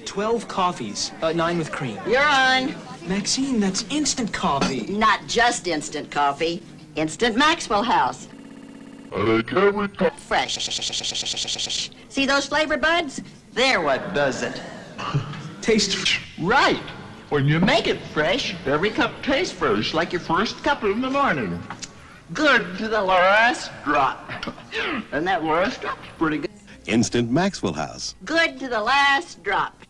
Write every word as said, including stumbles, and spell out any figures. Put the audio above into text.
twelve coffees, uh, nine with cream. You're on. Maxine, that's instant coffee. Not just instant coffee. Instant Maxwell House. Fresh. See those flavor buds? They're what does it. Tastes Right. When you make it fresh, every cup tastes fresh, like your first cup in the morning. Good to the last drop. And that last drop's pretty good. Instant Maxwell House. Good to the last drop.